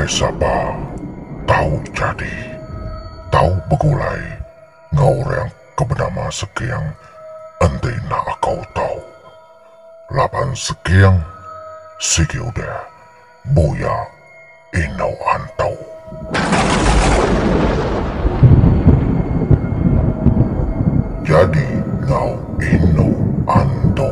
sapa tahu jadi tahu begulai ngorang kebenama sekiang ente nak kau tahu lapan sekiang sigi udah buya inau antau. Jadi ngau inau antau.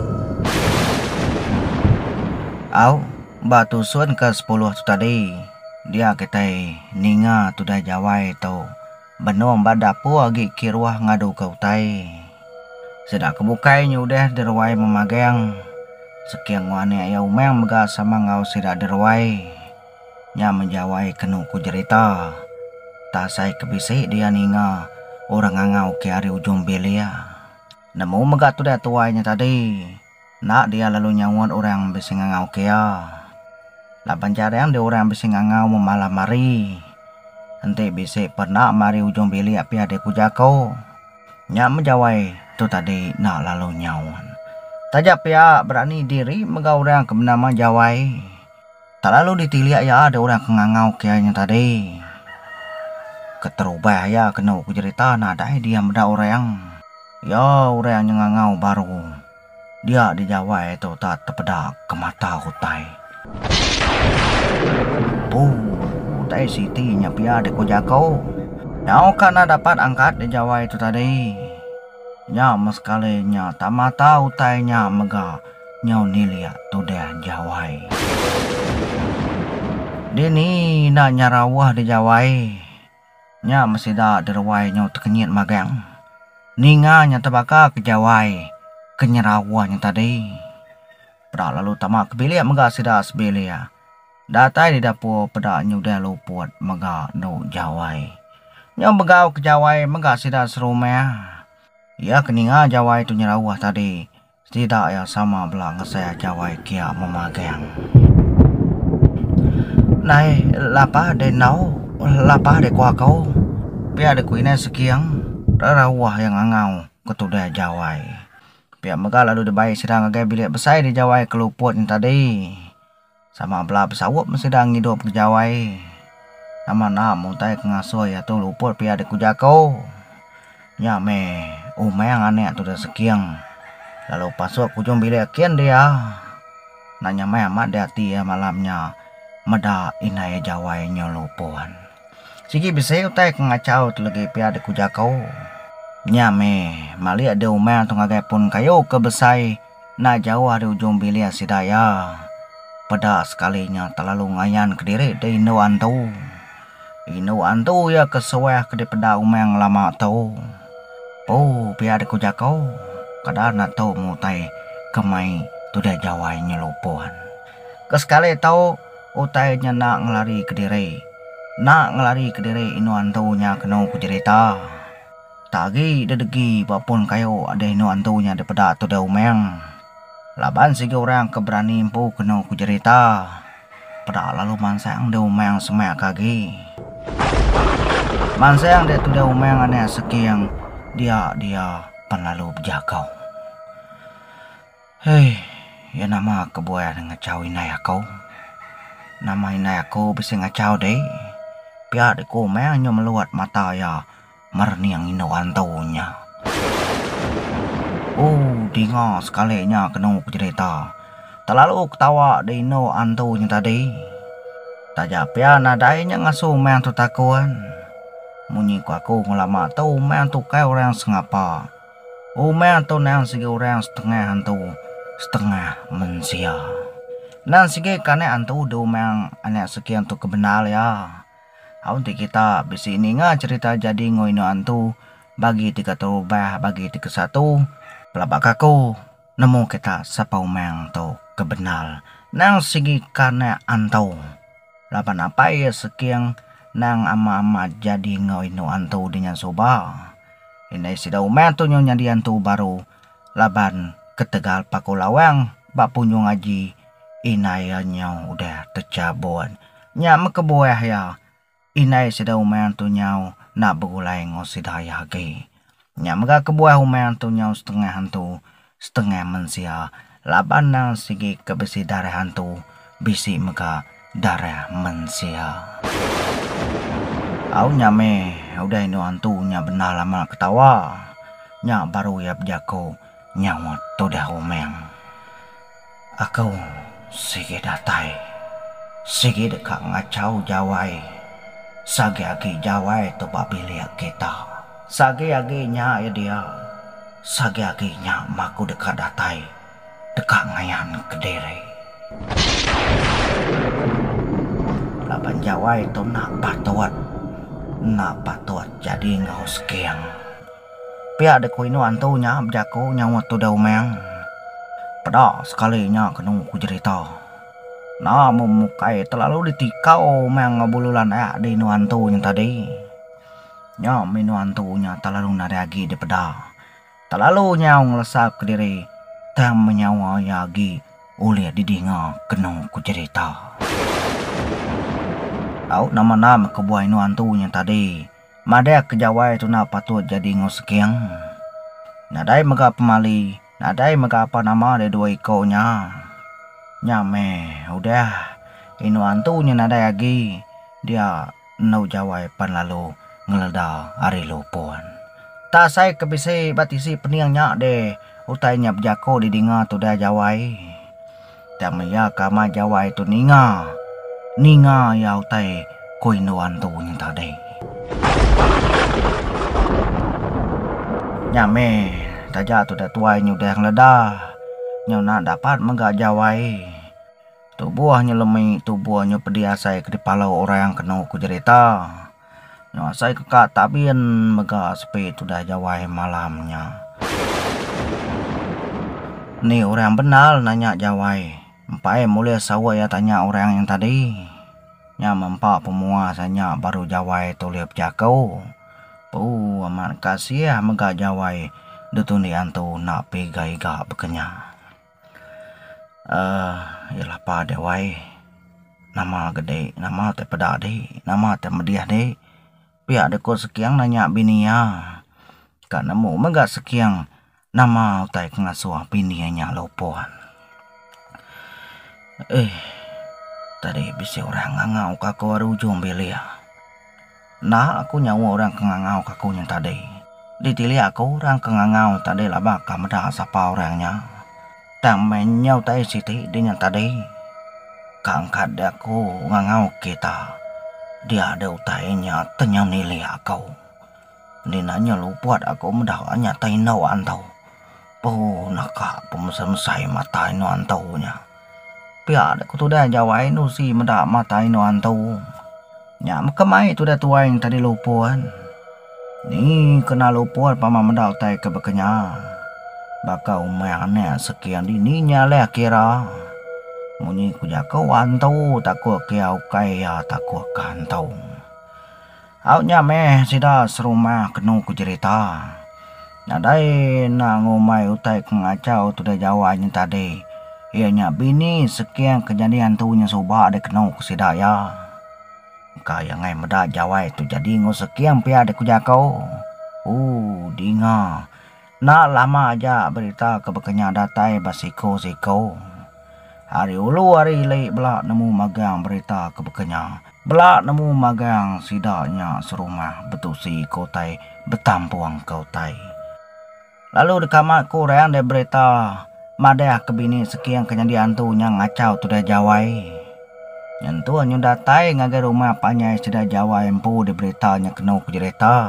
Au batu sun ke 10 tu tadi dia kita ninga tu dah jawai tu benom badapu agi kirwah ngadu kau tai sedak kebukai nyudah derwai memagang sekian wane ya umeng mega sama ngau sida derwai nya menjawai kenu ku cerita tak sai kebisi dia ninga orang ngau ke hari ujung belia nemu mega tu dah tuainya tadi nak dia lalu nyawan orang bisi ngau kia lapan jarang dia orang bisi ngau memalam mari ente bisi pernah mari ujung beli api ada kujakau nyak menjawai tu tadi nak lalu nyawan tajak pihak berani diri megau orang ke bernama jawai tak lalu ditiliak ya ada orang kengangau kianya tadi keterubah ya kena ku cerita nak ada dia meda orang ya orang yang ngangau baru dia di Jawa itu tak terpedak ke mata hutai. Tai Siti nya pia de kujakau. Nyau kana dapat angkat di Jawa itu tadi. Nya meskalinya tak mata hutai nya mega nyau nilia tu deh Jawai. Dini na nyarawah di Jawai. Nya masih dah derwai nyau terkenyit magang. Ninga nya terbaka ke Jawai. Kenyerawahnya tadi pada lalu tamak kebilia mega sida sebelia datai di dapur pada nyudah luput mega no Jawai nyau begau ke Jawai mega sida serumah ya keninga Jawai tu nyerawah tadi tidak ya sama belang saya Jawai kia memagang nai lapa de nau lapa de kuah kau pia de kuina sekiang rawah yang angau ketudah Jawai pihak mega lalu debai sedang agai bilik besai di Jawai keluput yang tadi sama belah pesawat sedang hidup ke Jawai nama nak mutai kengasuh ya tu luput pihak di kujakau ya me yang aneh tu dah sekiang lalu pasuk ujung bilik kian dia nanya me amat dia hati ya malamnya meda inai Jawai nyolupuan sigi bisa utai kengacau tu lagi pihak di kujakau nyame mali ada umang tu ngagai pun kayu ke besai na jauh dari ujung bilia sidaya pada sekalinya terlalu ngayan ke diri de ino antu ya kesuai ke di pada umang lama tau biar de kujakau kadar na tau mutai kemai tu dah Jawai nyelupuan kesekali tau utainya nak ngelari ke diri ino antunya kena ku cerita tagi dedegi walaupun kayo ada ino antunya daripada tu dah umeng laban sigi orang keberani empu kena ku cerita pada lalu mansang de umeng semak kagi mansang de tu dah umeng aneh sekiang dia penlalu berjakau hei ya nama kebuaya ngacau inai aku nama inai aku bisa ngacau deh pihak de ku umeng nyo meluat mata ya merni yang ino antaunya. Dingo sekalinya kena cerita. Terlalu ketawa di ino antaunya tadi. Tajak pia nadainya ngasuh main tu takuan. Munyi ku aku ngelama tau main tu kai orang sengapa. Main tu nang sigi orang setengah hantu, setengah manusia. Nang sigi kane antu do main anak sekian tu kebenar ya. Aunti kita bisi ninga cerita jadi ngoino antu bagi 3 terubah bagi 31 pelabak aku nemu kita sapa umang tu kebenal nang sigi karena antu lapan apa ya sekiang nang ama-ama jadi ngoino antu dengan soba ini sida umang tu nyonya di antu baru laban ketegal pakulawang bak punyo ngaji inayanya udah tercabut nya mekebuah ya inai sida umang tu nyau nak berulai ngosidaya ge nya mega kebuah umang tu nyau setengah hantu setengah manusia laban nang sigi kebesi darah hantu bisi mega darah manusia. Au nyame udah ino antunya benar lama ketawa. Nya baru ya bejako nyawa to dah omeng. Aku sige datai. Sige dekat ngacau jawai. Sage agi jawai to babilia kita. Sage agi nya ya dia. Sage agi nya maku dekat datai. Dekat ngayan kedere. Laban jawai to nak patuat jadi ngau sekiang. Pia ada ko ino antunya bejako nyawa to dah omeng. Pada sekalinya kena ku cerita. Nah memukai terlalu ditikau memang ngabululan di ino antunya tadi. Nya ino antunya terlalu naragi di peda. Terlalu nyau ngelesap ke diri. Tam menyawa yagi oleh didinga kena ku cerita. Au nama-nama kebuah ino antunya tadi. Madai kejawai tu nak patut jadi ngosekiang. Nadai mega pemali. Nadai mega apa nama de dua ikonya. Nyame udah. Ino antunya nadai lagi. Dia nau jawai pan lalu ngeleda hari lupuan. Tak saya kebisi batisi peniangnya de. Utainya bejako didinga tu dah jawai. Tamaya kama jawai tu ninga. Ninga ya utai ko ino antunya tadi. Nyame tajak tu dah tuai nyudah ngeledah. Nyau nak dapat menggak jawai. Tubuhnya lemik, tubuhnya pediasai ke kepala orang yang kena ku cerita. Nyau asai kekak tabian menggak sepi tu dah jawai malamnya. Ni orang benar nanya jawai. Empai mulai sawa ya tanya orang yang tadi. Nya mempak pemuasanya baru jawai tu liap jakau. Amat kasih ya megak jawai. Dutun di antu nak pegai gak bekenya. Yalah pa dewai. Nama gede, nama te pedak deh, nama te mediah deh. Pihak deko sekiang nanya binia. Kak nemu megak sekiang. Nama utai ngasuh binianya lopoan. Tadi bisa orang ngangau kaku arujung belia. Nah aku nyawa orang kengangau kakunya tadi. Ditili aku orang kengangau tadi lah bakal meda sapa orangnya. Tang menyau tai siti dinya tadi. Kangkat aku ngangau kita. Dia ada utainya tenyang nili aku. Dinanya lupuat aku mendakanya tai nau antau. Nakak pemesan-mesai mata ino antaunya. Pihak aku tu dah jawai nu si mendak mata ino antau. Nya kemai tu dah tuai yang tadi lupuan. Ni kena lupuan pama mendak tai ke bekenya. Baka umayane sekian dininya leh kira. Munyi ku jakau antau takut kiau kaya takut kantau. Aunya meh sida serumah kenu ku cerita. Nadai na ngomai utai kengacau tu dah jawanya tadi. Ianya bini sekian kejadian tunya soba ada kena ku sidaya. Kaya ngai meda jawai tu jadi ngosekian pia ada ku jakau. Dinga. Nak lama aja berita ke bekenya datai basiko-siko. Hari ulu hari lek belak nemu magang berita ke bekenya. Belak nemu magang sidaknya serumah betusi kotai betampuang kotai. Lalu di kamar ku reang de berita madeh ke bini sekian kejadian tu yang ngacau tu dah jawai. Yang tu hanya datai ngagai rumah panyai sudah jawai empu di beritanya kena ku cerita.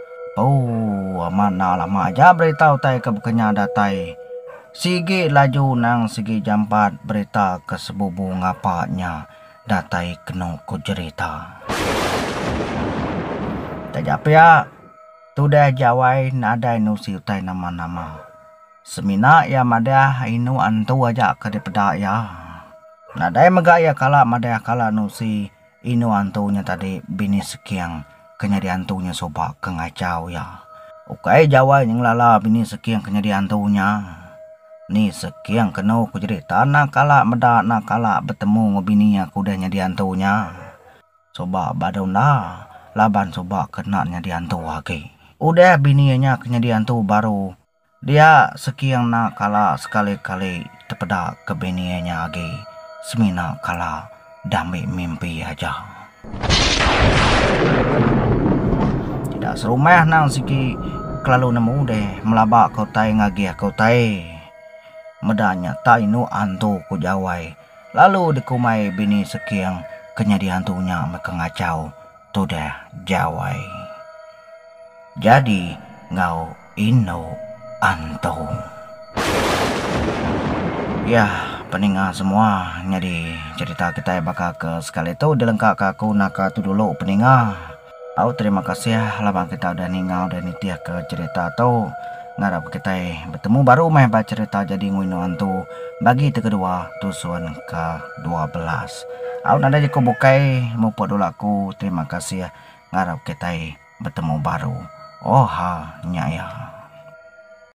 Mana lama aja berita utai ke bekenya datai. Sigi laju nang sigi jampat berita ke sebubu ngapaknya datai kena ku cerita. Tajap ya. Tu dah jawai nadai nusi utai nama-nama. Semina ya madah inu antu aja ke depedak ya. Nadai megak ya kala madah kala nusi inu antunya tadi bini sekiang kenya di antunya soba kengacau ya. Ukai jawai yang lala bini sekiang kenya di antunya. Ni sekiang kena ku cerita nak kala medak nak kala bertemu ngobininya kudanya di antunya. Soba badona laban soba kenanya di antu lagi. Udah bininya kejadian tu baru. Dia sekian nak kala sekali-kali terpedak ke bininya lagi. Semina kala dami mimpi aja. Tidak serumah nang siki kelalu nemu deh melabak kau tai ngagiah kau tai. Medanya tai nu antu ku jawai. Lalu dikumai bini sekiang kenya dihantunya mereka ngacau. Tu deh jawai. Jadi ngau ino antu. Ya, peninga semua nyadi cerita kita bakal ke sekali itu dilengkap aku naka tu dulu peninga. Aku terima kasih ya lama kita udah ningau dan nitiah ke cerita tuh. Ngarap kita bertemu baru main baca cerita jadi nguino antu bagi itu kedua tusuan ke-12. Aku nada jiko bukai mau dulu aku terima kasih ya ngarap kita bertemu baru. Oh ha nyaya.